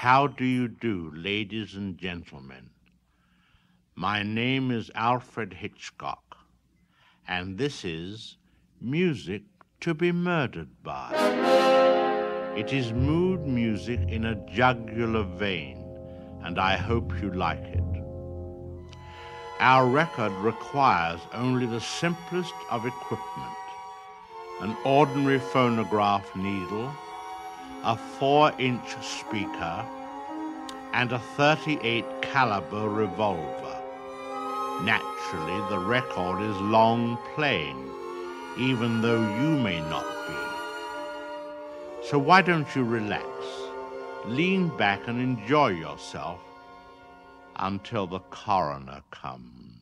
How do you do, ladies and gentlemen? My name is Alfred Hitchcock, and this is Music to be Murdered By. It is mood music in a jugular vein, and I hope you like it. Our record requires only the simplest of equipment: an ordinary phonograph needle, a 4-inch speaker, and a .38 caliber revolver. Naturally, the record is long playing, even though you may not be. So why don't you relax, lean back and enjoy yourself until the coroner comes.